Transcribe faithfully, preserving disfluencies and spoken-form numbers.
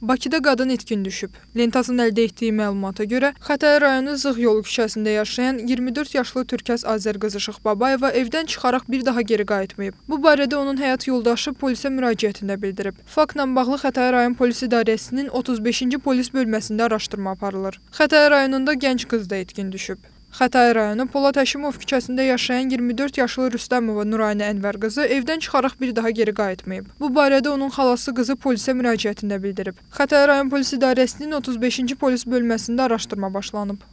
Bakıda qadın itkin düşüb. Lentasın əldə etdiyi məlumata görə, Xətai rayonu Zığ yolu küçəsində yaşayan iyirmi dörd yaşlı Türkəz Azər qızı Şıx Babayeva evdən çıxaraq bir daha geri qayıtmayıb. Bu barədə onun həyat yoldaşı polisə müraciətində bildirib. Faktla bağlı Xətai rayon polis idarəsinin otuz beşinci polis bölməsində araşdırma aparılır. Xətai rayonunda gənc qız da itkin düşüb. Xətai rayonu Polad Həşimov küçəsində yaşayan iyirmi dörd yaşlı Rüstəmova Nurayna Ənvər qızı evdən çıxaraq bir daha geri qayıtmayıb. Bu barədə onun xalası qızı polisə müraciətində bildirib. Xətai rayon polis idarəsinin otuz beşinci polis bölməsində araşdırma başlanıb.